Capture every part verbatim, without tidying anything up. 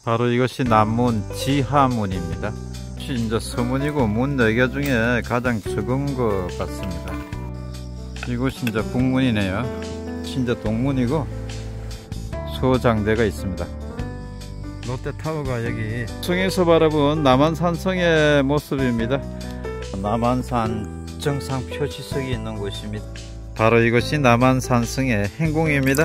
바로 이것이 남문 지하문입니다. 이제 서문이고 문 네 개 중에 가장 적은 것 같습니다. 이곳이 이제 북문이네요. 진짜 동문이고 소장대가 있습니다. 롯데타워가 여기 성에서 바라본 남한산성의 모습입니다. 남한산 정상 표시석이 있는 곳입니다. 바로 이것이 남한산성의 행궁입니다.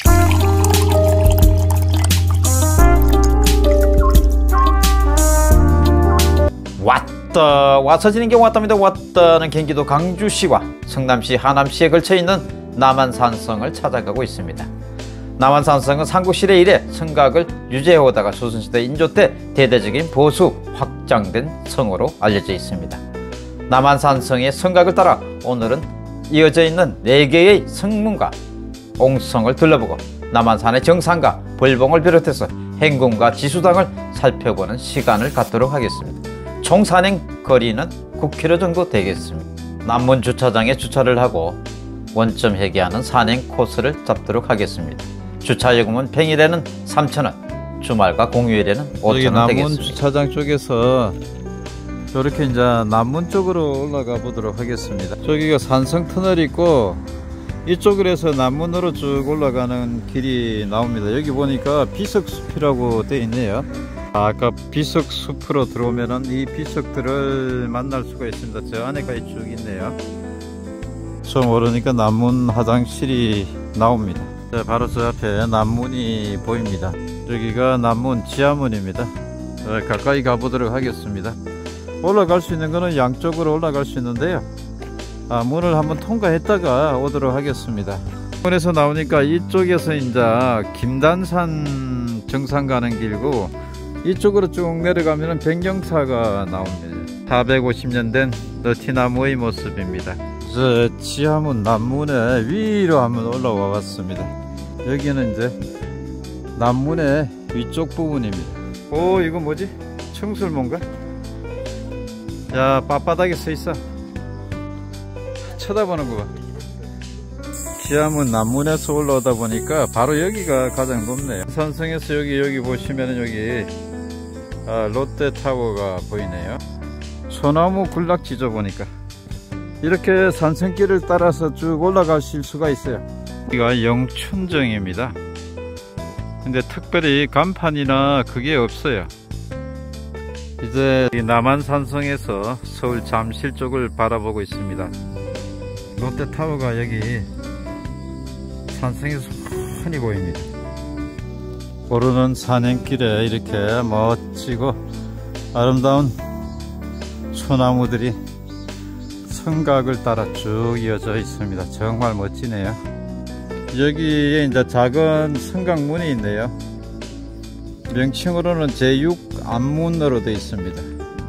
왔다 와서 지는 게 왔답니다. 왔다는 경기도 강주시와 성남시 하남시에 걸쳐있는 남한산성을 찾아가고 있습니다. 남한산성은 삼국시대 이래 성곽을 유지해오다가 조선시대 인조 때 대대적인 보수 확장된 성으로 알려져 있습니다. 남한산성의 성곽을 따라 오늘은 이어져 있는 네 개의 성문과 옹성을 둘러보고 남한산의 정상과 벌봉을 비롯해서 행궁과 지수당을 살펴보는 시간을 갖도록 하겠습니다. 총 산행 거리는 구 킬로미터 정도 되겠습니다. 남문 주차장에 주차를 하고 원점 회귀하는 산행 코스를 잡도록 하겠습니다. 주차요금은 평일에는 삼천 원, 주말과 공휴일에는 오천 원 되겠습니다. 남문 주차장 쪽에서 이렇게 이제 남문 쪽으로 올라가 보도록 하겠습니다. 저기가 산성 터널이 있고 이쪽으로 해서 남문으로 쭉 올라가는 길이 나옵니다. 여기 보니까 비석숲이라고 되어 있네요. 아까 비석숲으로 들어오면은 이 비석들을 만날 수가 있습니다. 저 안에까지 쭉 있네요. 좀 오르니까 남문 화장실이 나옵니다. 자, 바로 저 앞에 남문이 보입니다. 여기가 남문 지하문입니다. 자, 가까이 가보도록 하겠습니다. 올라갈 수 있는 거는 양쪽으로 올라갈 수 있는데요. 아, 문을 한번 통과했다가 오도록 하겠습니다. 문에서 나오니까 이쪽에서 이제 김단산 정상 가는 길고 이쪽으로 쭉 내려가면 백령사가 나옵니다. 사백오십 년 된 너티나무의 모습입니다. 저 지하문 남문의 위로 한번 올라와 봤습니다. 여기는 이제 남문의 위쪽 부분입니다. 오, 이거 뭐지? 청술문가? 야, 빳빳하게 서 있어. 쳐다보는 거 봐. 지하문 남문에서 올라오다 보니까 바로 여기가 가장 높네요. 산성에서 여기 여기 보시면은 여기 아, 롯데타워가 보이네요. 소나무 군락지죠. 보니까 이렇게 산성길을 따라서 쭉 올라가실 수가 있어요. 여기가 영춘정입니다. 근데 특별히 간판이나 그게 없어요. 이제 남한산성에서 서울 잠실 쪽을 바라보고 있습니다. 롯데타워가 여기 산성에서 흔히 보입니다. 오르는 산행길에 이렇게 멋지고 아름다운 소나무들이 성곽을 따라 쭉 이어져 있습니다. 정말 멋지네요. 여기에 이제 작은 성곽문이 있네요. 명칭으로는 제육 안문으로 되어 있습니다.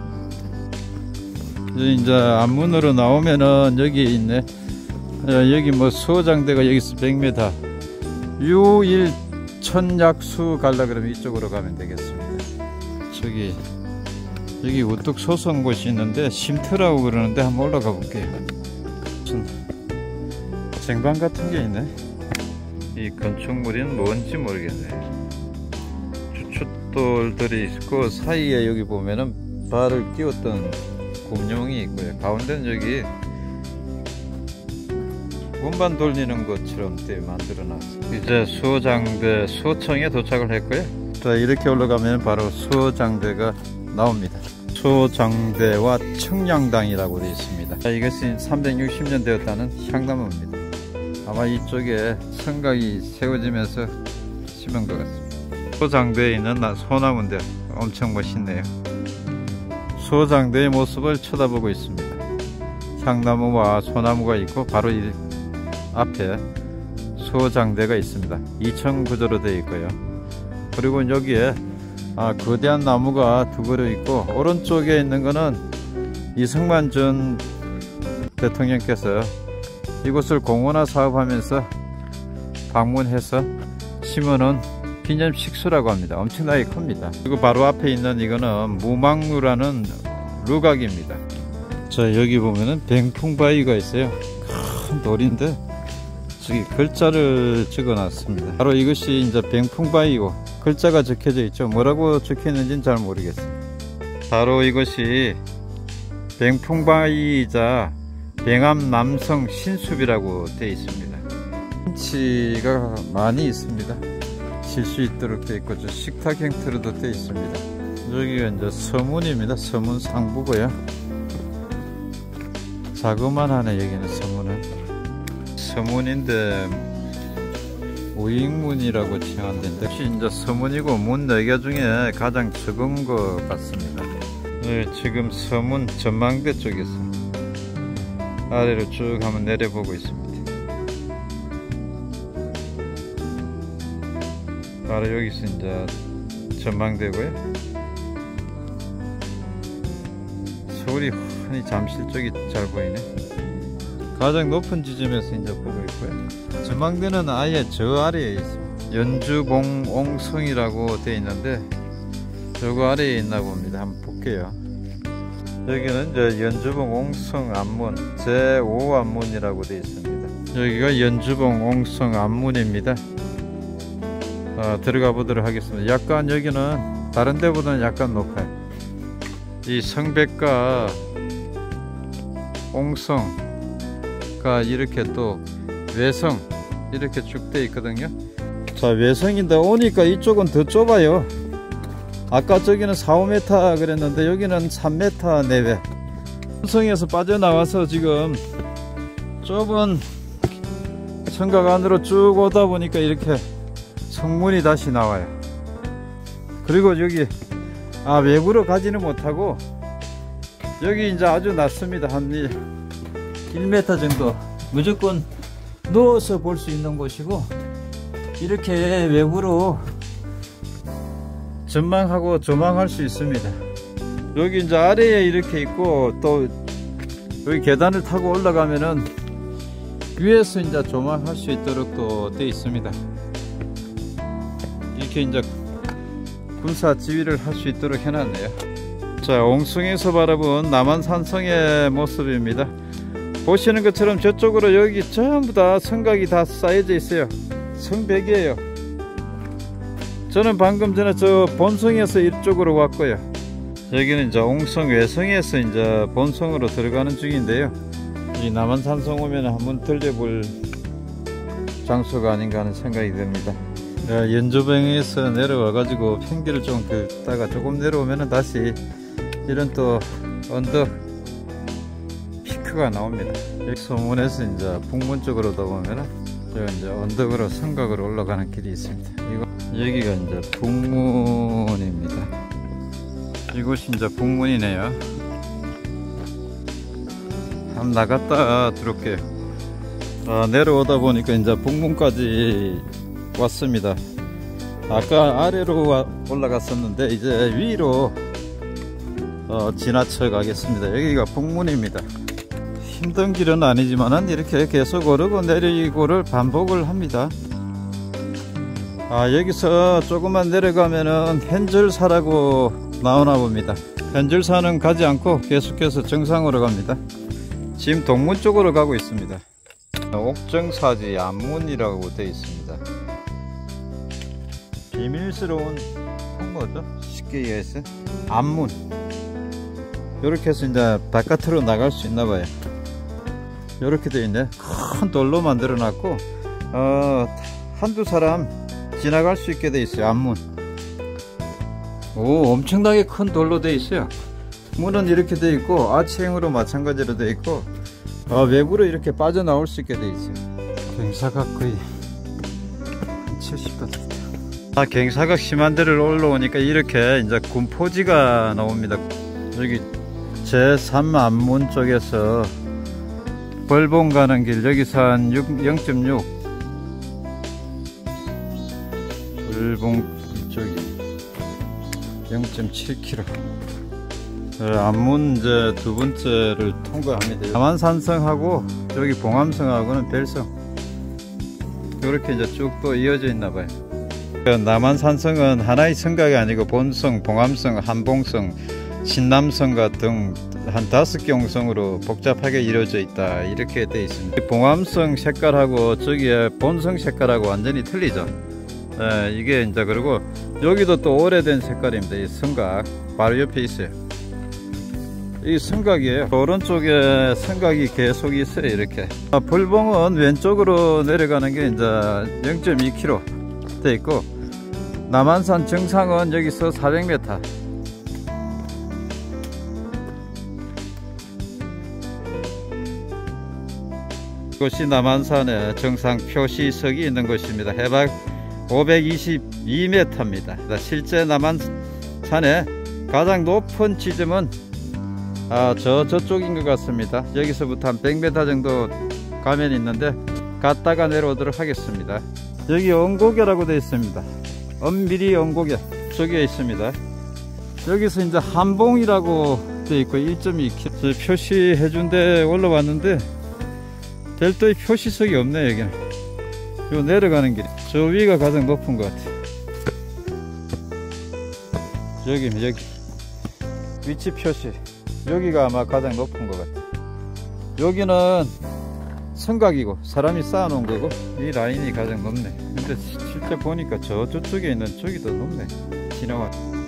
이제 안문으로 나오면은 여기 있네. 여기 뭐 소장대가 여기서 백 미터 유일 천약수 갈라 그러면 이쪽으로 가면 되겠습니다. 저기 여기 우뚝 솟은 곳이 있는데 쉼터라고 그러는데 한번 올라가 볼게요. 무슨 쟁반 같은 게 있네. 이 건축물은 뭔지 모르겠네. 주춧돌들이 있고 사이에 여기 보면은 발을 끼웠던 곰룡이 있고요. 가운데는 여기 운반 돌리는 것처럼 만들어 놨어요. 이제 수호장대 수호청에 도착을 했고요. 자, 이렇게 올라가면 바로 수호장대가 나옵니다. 수호장대와 청량당이라고 되어 있습니다. 자, 이것이 삼백육십 년 되었다는 향나무입니다. 아마 이쪽에 성곽이 세워지면서 심은 것 같습니다. 수호장대에 있는 소나무인데 엄청 멋있네요. 수호장대의 모습을 쳐다보고 있습니다. 향나무와 소나무가 있고 바로 이 앞에 수호장대가 있습니다. 이층 구조로 되어 있고요. 그리고 여기에 아, 거대한 나무가 두 그루 있고 오른쪽에 있는 거는 이승만 전 대통령께서 이곳을 공원화 사업하면서 방문해서 심어놓은 기념식수라고 합니다. 엄청나게 큽니다. 그리고 바로 앞에 있는 이거는 무망루라는 루각입니다. 자, 여기 보면은 뱅풍바위가 있어요. 큰 돌인데 저기 글자를 적어 놨습니다. 바로 이것이 이제 뱅풍바위고 글자가 적혀져 있죠. 뭐라고 적혀 있는지는 잘 모르겠어요. 바로 이것이 뱅풍바위이자 뱅암 남성 신숲이라고 되어 있습니다. 힌치가 많이 있습니다. 질 수 있도록 되어 있고, 저 식탁 형태로도 되어 있습니다. 여기가 이제 서문입니다. 서문 상부고요. 자그만하네, 여기는 서문은. 서문인데 우익문이라고 칭한 데인데, 역시 이제 서문이고 문 네 개 중에 가장 적은 것 같습니다. 네, 지금 서문 전망대 쪽에서 아래로 쭉 한번 내려보고 있습니다. 바로 여기서 이제 전망대고요. 서울이 환히 잠실 쪽이 잘 보이네. 가장 높은 지점에서 이제 보고 있고요. 전망대는 아예 저 아래에 있습니다. 연주봉옹성이라고 되어 있는데 저거 아래에 있나 봅니다. 한번 볼게요. 여기는 이제 연주봉옹성 안문 제오 안문이라고 되어 있습니다. 여기가 연주봉옹성 안문입니다. 어, 들어가 보도록 하겠습니다. 약간 여기는 다른 데보다는 약간 높아요. 이 성백과 옹성가 이렇게 또 외성 이렇게 쭉 되어 있거든요. 자, 외성인데 오니까 이쪽은 더 좁아요. 아까 저기는 사, 오 미터 그랬는데 여기는 삼 미터 내외. 성에서 빠져나와서 지금 좁은 성곽 안으로 쭉 오다 보니까 이렇게 성문이 다시 나와요. 그리고 여기 아 외부로 가지는 못하고 여기 이제 아주 낮습니다. 한 일 미터 정도 무조건 누워서 볼 수 있는 곳이고, 이렇게 외부로 전망하고 조망할 수 있습니다. 여기 이제 아래에 이렇게 있고, 또 여기 계단을 타고 올라가면은 위에서 이제 조망할 수 있도록 또 되어 있습니다. 이렇게 이제 군사 지휘를 할 수 있도록 해놨네요. 자, 옹성에서 바라본 남한산성의 모습입니다. 보시는 것처럼 저쪽으로 여기 전부 다 성곽이 다 쌓여져 있어요. 성벽이에요. 저는 방금 전에 저 본성에서 이쪽으로 왔고요. 여기는 이제 옹성 외성에서 이제 본성으로 들어가는 중인데요. 이 남한산성 오면 한번 들려볼 장소가 아닌가 하는 생각이 듭니다. 연주봉에서 내려와 가지고 평기를 좀 걷다가 조금 내려오면 다시 이런 또 언덕 피크가 나옵니다. 여기 소문에서 이제 북문 쪽으로 더 보면은 여기 이제 언덕으로 성곽으로 올라가는 길이 있습니다. 이거 여기가 이제 북문입니다. 이곳이 이제 북문이네요. 한번 나갔다 들어올게요. 아, 내려오다 보니까 이제 북문까지 왔습니다. 아까 아래로 와, 올라갔었는데 이제 위로 어, 지나쳐 가겠습니다. 여기가 북문입니다. 힘든 길은 아니지만 이렇게 계속 오르고 내리고를 반복을 합니다. 아, 여기서 조금만 내려가면은 현절사라고 나오나 봅니다. 현절사는 가지 않고 계속해서 정상으로 갑니다. 지금 동문 쪽으로 가고 있습니다. 옥정사지 안문이라고 되어 있습니다. 비밀스러운 통로죠. 쉽게 얘기해서 안문. 이렇게 해서 이제 바깥으로 나갈 수 있나봐요. 이렇게 되어 있네. 큰 돌로 만들어 놨고 어, 한두 사람 지나갈 수 있게 되어 있어요. 안문. 오, 엄청나게 큰 돌로 되어 있어요. 문은 이렇게 되어 있고 아치형으로 마찬가지로 되어 있고 어, 외부로 이렇게 빠져나올 수 있게 되어 있어요. 경사각 거의 칠십 도 됩니다. 아, 경사각 심한데를 올라오니까 이렇게 이제 군포지가 나옵니다. 여기 제삼 안문 쪽에서 벌봉 가는 길, 여기서 한 영 점 육 벌봉 이쪽이 영 점 칠 킬로미터. 안문 이제 두 번째를 통과합니다. 남한산성하고 여기 봉암성하고는 별성 이렇게 이제 쭉 또 이어져 있나봐요. 남한산성은 하나의 성곽이 아니고 본성, 봉암성, 한봉성, 신남성과 등 한 다섯 개 옹성으로 복잡하게 이루어져 있다, 이렇게 되어 있습니다. 봉암성 색깔하고 저기에 본성 색깔하고 완전히 틀리죠. 예, 이게 이제 그리고 여기도 또 오래된 색깔입니다. 이 성각 바로 옆에 있어요. 이 성각이에요. 오른쪽에 성각이 계속 있어요. 이렇게. 불봉은 왼쪽으로 내려가는 게 이제 영 점 이 킬로미터 돼 있고, 남한산 정상은 여기서 사백 미터. 이곳이 남한산의 정상 표시석이 있는 곳입니다. 해발 오백이십이 미터입니다. 실제 남한산의 가장 높은 지점은 아, 저 저쪽인 것 같습니다. 여기서부터 한 백 미터 정도 가면 있는데 갔다가 내려오도록 하겠습니다. 여기 언고개라고 되어 있습니다. 엄미리 언고개 저기에 있습니다. 여기서 이제 한봉이라고 되어 있고 일 점 이 킬로미터 표시해 준 데 올라왔는데 별도의 표시석이 없네. 여기는 요 내려가는 길, 저 위가 가장 높은 것 같아. 여기 여기 위치 표시, 여기가 아마 가장 높은 것 같아. 여기는 성각이고 사람이 쌓아 놓은 거고 이 라인이 가장 높네. 근데 실제 보니까 저 저쪽에 있는 저기 더 높네. 지나와.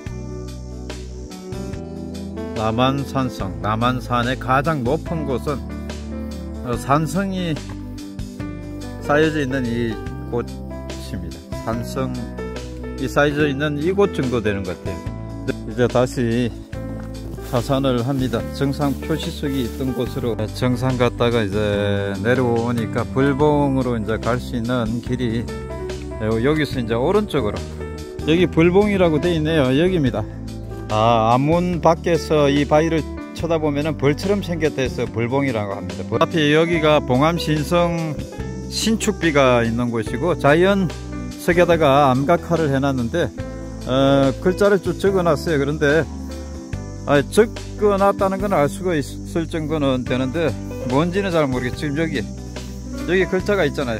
남한산성, 남한산의 가장 높은 곳은 산성이 쌓여져 있는 이 곳입니다. 산성이 쌓여져 있는 이곳 정도 되는 것 같아요. 이제 다시 하산을 합니다. 정상 표시석이 있던 곳으로 정상 갔다가 이제 내려오니까 불봉으로 이제 갈 수 있는 길이 여기서 이제 오른쪽으로, 여기 불봉이라고 되어 있네요. 여기입니다. 아, 암문 밖에서 이 바위를 쳐다보면은 벌처럼 생겼다 해서 불봉이라고 합니다. 앞에 여기가 봉암신성 신축비가 있는 곳이고 자연석에다가 암각화를 해놨는데 어, 글자를 쭉 적어놨어요. 그런데 아, 적어놨다는 건 알 수가 있을 정도는 되는데 뭔지는 잘 모르겠어요. 지금 여기 여기 글자가 있잖아요.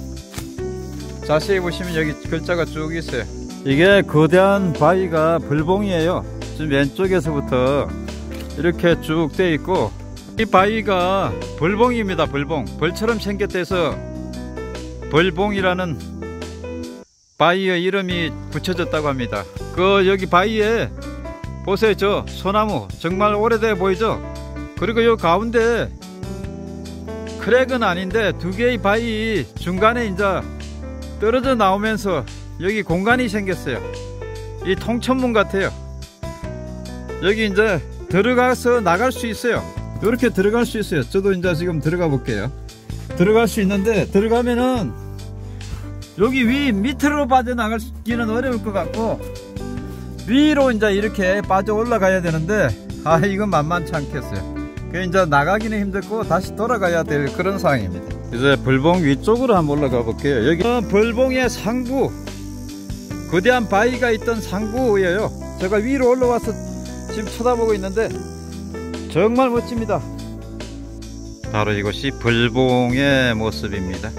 자세히 보시면 여기 글자가 쭉 있어요. 이게 거대한 바위가 불봉이에요. 지금 왼쪽에서부터 이렇게 쭉 되어 있고 이 바위가 벌봉입니다. 벌봉, 벌처럼 생겼다 해서 벌봉이라는 바위의 이름이 붙여졌다고 합니다. 그 여기 바위에 보세요. 저 소나무 정말 오래돼 보이죠? 그리고 요 가운데 크랙은 아닌데 두 개의 바위 중간에 이제 떨어져 나오면서 여기 공간이 생겼어요. 이 통천문 같아요. 여기 이제 들어가서 나갈 수 있어요. 이렇게 들어갈 수 있어요. 저도 이제 지금 들어가 볼게요. 들어갈 수 있는데 들어가면은 여기 위 밑으로 빠져나가기는 어려울 것 같고 위로 이제 이렇게 빠져 올라가야 되는데 아, 이건 만만치 않겠어요. 그 이제 나가기는 힘들고 다시 돌아가야 될 그런 상황입니다. 이제 벌봉 위쪽으로 한번 올라가 볼게요. 여기 벌봉의 상부, 거대한 바위가 있던 상부예요. 제가 위로 올라와서 지금 쳐다보고 있는데 정말 멋집니다. 바로 이것이 벌봉의 모습입니다.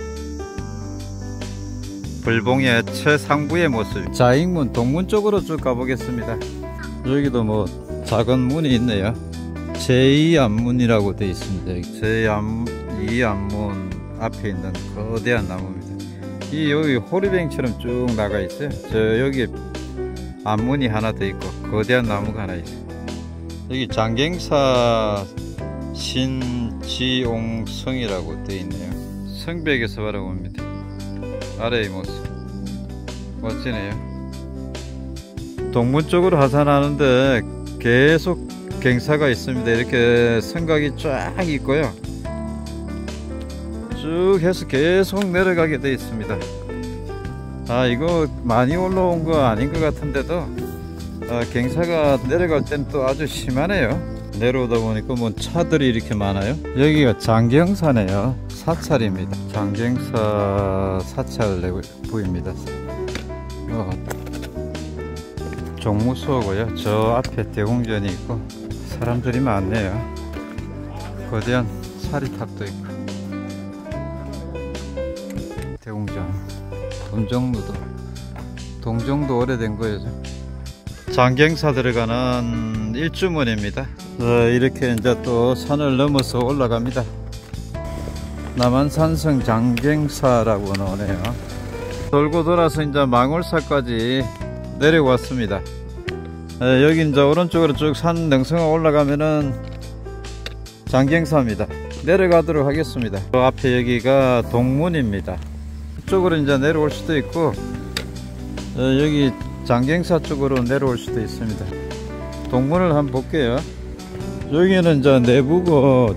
벌봉의 최상부의 모습. 자익문 동문 쪽으로 쭉 가보겠습니다. 여기도 뭐 작은 문이 있네요. 제이 안문이라고 되어 있습니다. 제이 안문 앞에 있는 거대한 나무입니다. 이 여기 호리뱅이처럼 쭉 나가 있어요. 저 여기 안문이 하나 더 있고 거대한 나무가 하나 있어요. 여기 장갱사 신지옹성이라고 되어 있네요. 성벽에서 바라봅니다. 아래의 모습 멋지네요. 동문 쪽으로 하산하는데 계속 갱사가 있습니다. 이렇게 성각이 쫙 있고요. 쭉 해서 계속 내려가게 되어 있습니다. 아, 이거 많이 올라온 거 아닌 것 같은데도 아, 갱사가 내려갈 땐 또 아주 심하네요. 내려오다 보니까 뭐 차들이 이렇게 많아요. 여기가 장경사네요. 사찰입니다. 장경사 사찰 보입니다. 어, 종무소고요. 저 앞에 대공전이 있고 사람들이 많네요. 거대한 사리탑도 있고 대공전, 동정루도 동정도 오래된 거예요. 장경사 들어가는 일주문입니다. 어, 이렇게 이제 또 산을 넘어서 올라갑니다. 남한산성 장경사라고 나오네요. 돌고 돌아서 이제 망울사까지 내려왔습니다. 에, 여기 이제 오른쪽으로 쭉 산 능성을 올라가면은 장경사입니다. 내려가도록 하겠습니다. 그 앞에 여기가 동문입니다. 이쪽으로 이제 내려올 수도 있고 에, 여기 장경사 쪽으로 내려올 수도 있습니다. 동문을 한번 볼게요. 여기는 이제 내부고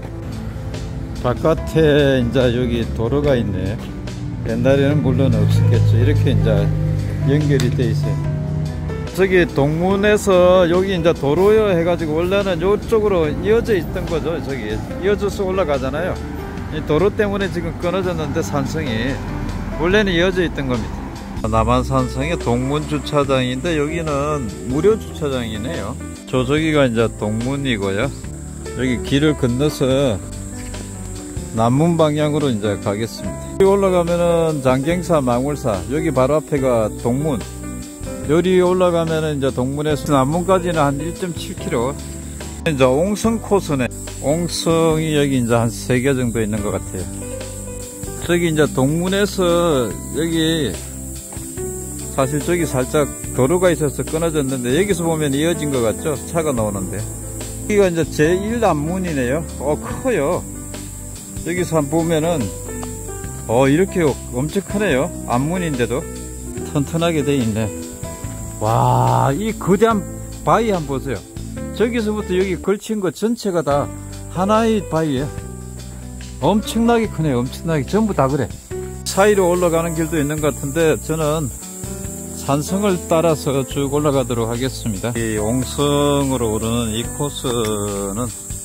바깥에 이제 여기 도로가 있네. 옛날에는 물론 없었겠죠. 이렇게 이제 연결이 돼 있어요. 저기 동문에서 여기 이제 도로여 해가지고 원래는 이쪽으로 이어져 있던 거죠. 저기 이어져서 올라가잖아요. 이 도로 때문에 지금 끊어졌는데 산성이 원래는 이어져 있던 겁니다. 남한산성의 동문 주차장인데 여기는 무료 주차장이네요. 저 저기가 이제 동문이고요. 여기 길을 건너서 남문 방향으로 이제 가겠습니다. 여기 올라가면은 장경사, 망울사, 여기 바로 앞에가 동문. 여기 올라가면은 이제 동문에서 남문까지는 한 일 점 칠 킬로미터. 이제 옹성 코스네. 옹성이 여기 이제 한 세 개 정도 있는 것 같아요. 저기 이제 동문에서 여기 사실 저기 살짝 도로가 있어서 끊어졌는데 여기서 보면 이어진 것 같죠? 차가 나오는데. 여기가 이제 제일 남문이네요. 어, 커요. 여기서 한번 보면은 어 이렇게 엄청 크네요. 앞문인데도 튼튼하게 돼 있네. 와, 이 거대한 바위 한번 보세요. 저기서부터 여기 걸친 거 전체가 다 하나의 바위예요. 엄청나게 크네요. 엄청나게 전부 다 그래. 사이로 올라가는 길도 있는 것 같은데 저는 산성을 따라서 쭉 올라가도록 하겠습니다. 이 옹성으로 오르는 이 코스는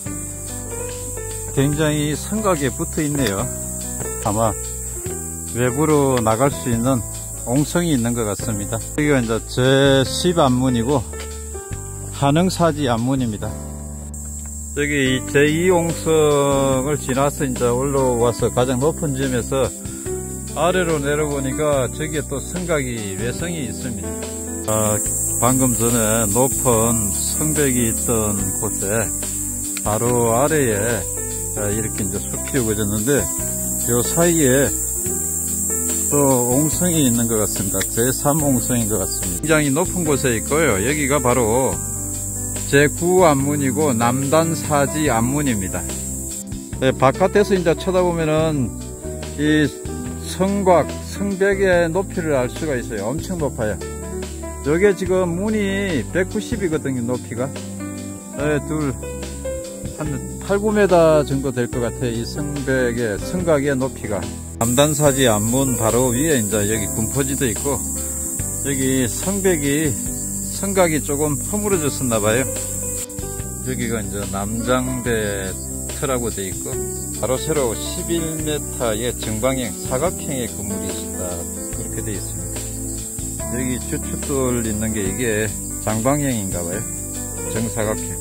굉장히 성곽에 붙어 있네요. 아마 외부로 나갈 수 있는 옹성이 있는 것 같습니다. 여기가 이제 제십 안문이고 한흥사지 안문입니다. 여기 제이 옹성을 지나서 이제 올라와서 가장 높은 지점에서 아래로 내려보니까 저기에 또 성곽이 외성이 있습니다. 아, 방금 전에 높은 성벽이 있던 곳에 바로 아래에 이렇게 이제 숲이 우거졌는데 요 사이에 또 옹성이 있는 것 같습니다. 제삼 옹성인 것 같습니다. 굉장히 높은 곳에 있고요. 여기가 바로 제구 안문이고 남단사지 안문입니다. 네, 바깥에서 이제 쳐다보면은 이 성곽, 성벽의 높이를 알 수가 있어요. 엄청 높아요. 여기에 지금 문이 백구십이거든요, 높이가. 네, 둘, 한 팔, 구 미터 정도 될 것 같아요. 이 성벽의, 성곽의 높이가. 남단사지 안문 바로 위에 이제 여기 군포지도 있고, 여기 성벽이, 성곽이 조금 허물어졌었나봐요. 여기가 이제 남장대 터라고 돼 있고, 바로 세로 십일 미터의 정방형, 사각형의 건물이 있다. 그렇게 돼 있습니다. 여기 주춧돌 있는 게 이게 장방형인가봐요. 정사각형.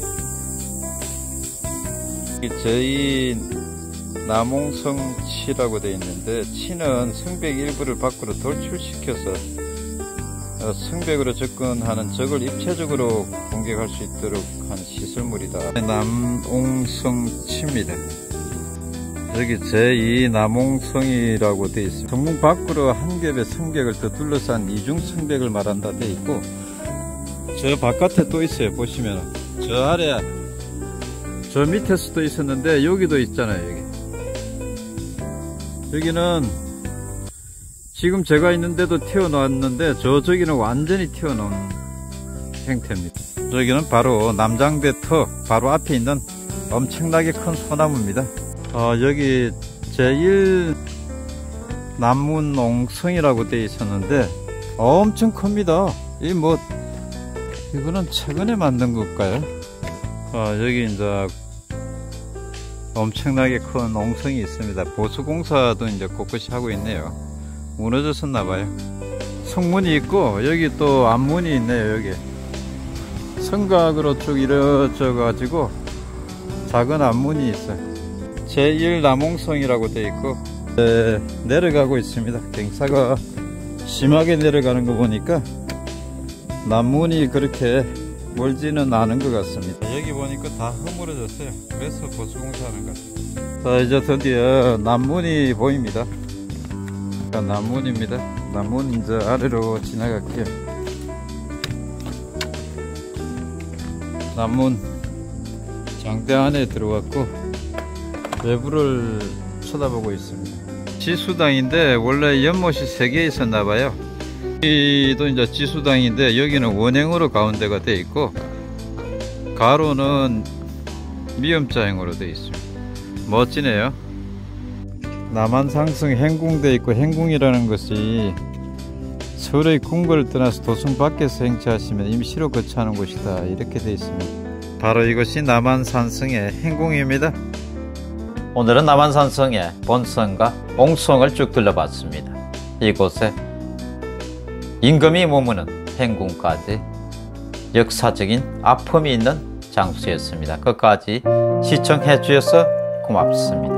저희 남옹성치라고 되어 있는데 치는 성벽 일부를 밖으로 돌출시켜서 성벽으로 접근하는 적을 입체적으로 공격할 수 있도록 한 시설물이다. 남옹성치입니다. 여기 제이 남옹성이라고 되어 있습니다. 성문 밖으로 한 겹의 성벽을 더 둘러싼 이중 성벽을 말한다 되어 있고, 저 바깥에 또 있어요. 보시면 저 아래, 저 밑에서도 있었는데 여기도 있잖아요. 여기 여기는 지금 제가 있는데도 튀어나왔는데 저 저기는 완전히 튀어나온 형태입니다. 저기는 바로 남장대 터 바로 앞에 있는 엄청나게 큰 소나무입니다. 어, 여기 제일 남문 옹성이라고 되어 있었는데 엄청 큽니다. 이 뭐 이거는 최근에 만든 걸까요? 어, 여기 이제 엄청나게 큰 옹성이 있습니다. 보수공사도 이제 곳곳이 하고 있네요. 무너졌었나봐요. 성문이 있고 여기 또 앞문이 있네요. 여기 성곽으로 쭉 이루어져 가지고 작은 앞문이 있어요. 제일 남옹성이라고 되어 있고, 네, 내려가고 있습니다. 경사가 심하게 내려가는 거 보니까 남문이 그렇게 멀지는 않은 것 같습니다. 여기 보니까 다 허물어졌어요. 그래서 보수공사하는 것 같아요. 자, 이제 드디어 남문이 보입니다. 자, 남문입니다. 남문 이제 아래로 지나갈게요. 남문 장대 안에 들어왔고 외부를 쳐다보고 있습니다. 지수당인데 원래 연못이 세 개 있었나봐요. 여기도 이제 지수당인데 여기는 원행으로 가운데가 돼 있고 가로는 미음자형으로 돼 있습니다. 멋지네요. 남한산성 행궁돼 있고, 행궁이라는 것이 서울의 궁궐을 떠나서 도성 밖에서 행차하시면 임시로 거처하는 곳이다, 이렇게 돼 있습니다. 바로 이것이 남한산성의 행궁입니다. 오늘은 남한산성의 본성과 옹성을 쭉 둘러봤습니다. 이곳에 임금이 머무는 행궁까지 역사적인 아픔이 있는 장소였습니다. 끝까지 시청해 주셔서 고맙습니다.